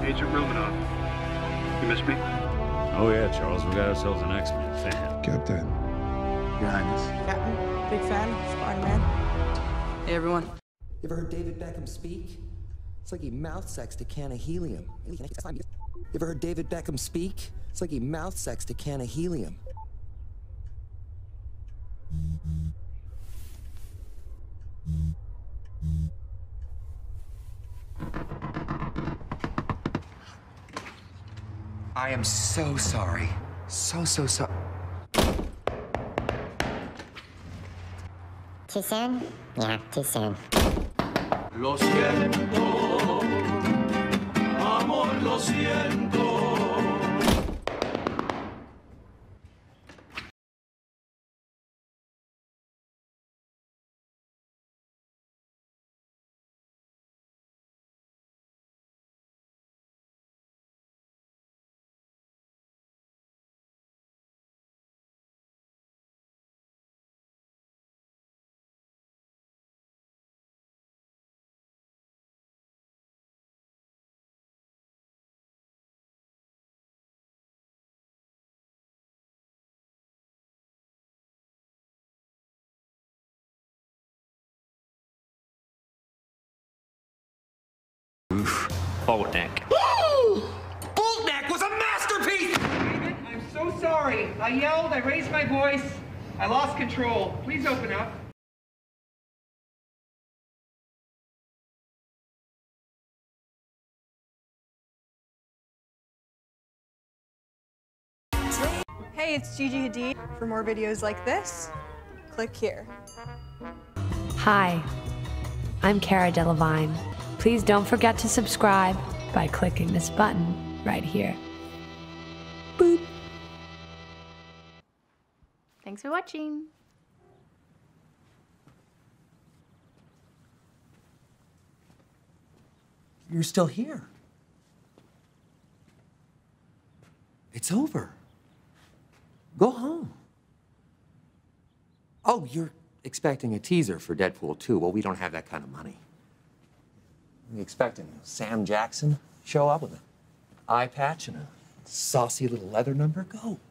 Agent Romanov. You miss me? Oh yeah, Charles, we got ourselves an X-Men fan. Captain. Your Highness. Captain, big fan, Spider-Man. Hey, everyone. You ever heard David Beckham speak? It's like he mouth-sexed a can of helium. You ever heard David Beckham speak? It's like he mouth-sexed a can of helium. I am so sorry. So sorry. Too soon? Yeah, too soon. Lo siento, amor, lo siento. Boltneck. Boltneck was a masterpiece! David, I'm so sorry. I yelled, I raised my voice, I lost control. Please open up. Hey, it's Gigi Hadid. For more videos like this, click here. Hi, I'm Cara Delevingne. Please don't forget to subscribe by clicking this button right here. Boop. Thanks for watching. You're still here. It's over. Go home. Oh, you're expecting a teaser for Deadpool 2. Well, we don't have that kind of money. We're expecting Sam Jackson show up with an eye patch and a saucy little leather number. Go.